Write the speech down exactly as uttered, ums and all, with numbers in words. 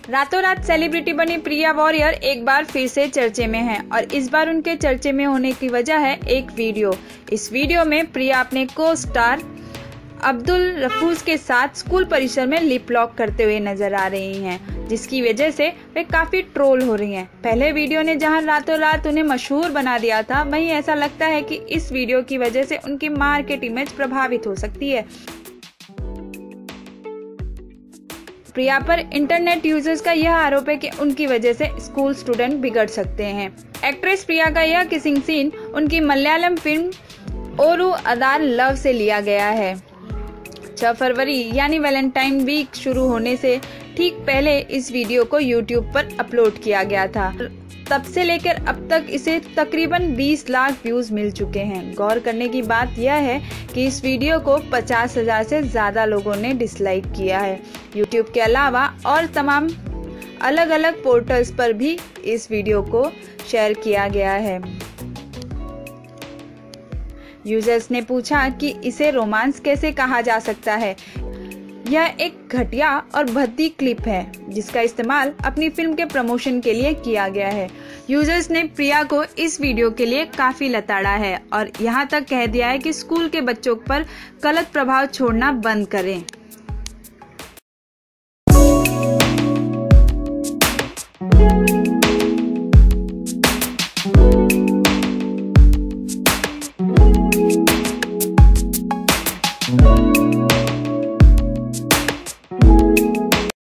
रातों रात सेलिब्रिटी बनी प्रिया वॉरियर एक बार फिर से चर्चे में हैं और इस बार उनके चर्चे में होने की वजह है एक वीडियो। इस वीडियो में प्रिया अपने को स्टार अब्दुल रफूज के साथ स्कूल परिसर में लिप लॉक करते हुए नजर आ रही हैं, जिसकी वजह से वे काफी ट्रोल हो रही हैं। पहले वीडियो ने जहां रातों रात उन्हें मशहूर बना दिया था, वहीं ऐसा लगता है कि इस वीडियो की वजह से उनकी मार्केट इमेज प्रभावित हो सकती है। प्रिया पर इंटरनेट यूजर्स का यह आरोप है कि उनकी वजह से स्कूल स्टूडेंट बिगड़ सकते हैं। एक्ट्रेस प्रिया का यह किसिंग सीन उनकी मलयालम फिल्म ओरू अदार लव से लिया गया है। छह फरवरी यानी वैलेंटाइन वीक शुरू होने से ठीक पहले इस वीडियो को यूट्यूब पर अपलोड किया गया था। तब से लेकर अब तक इसे तकरीबन बीस लाख व्यूज मिल चुके हैं। गौर करने की बात यह है कि इस वीडियो को पचास हजार से ज्यादा लोगों ने डिसलाइक किया है। यूट्यूब के अलावा और तमाम अलग अलग पोर्टल्स पर भी इस वीडियो को शेयर किया गया है। यूजर्स ने पूछा कि इसे रोमांस कैसे कहा जा सकता है। यह एक घटिया और भद्दी क्लिप है जिसका इस्तेमाल अपनी फिल्म के प्रमोशन के लिए किया गया है। यूजर्स ने प्रिया को इस वीडियो के लिए काफी लताड़ा है और यहाँ तक कह दिया है कि स्कूल के बच्चों पर गलत प्रभाव छोड़ना बंद करें।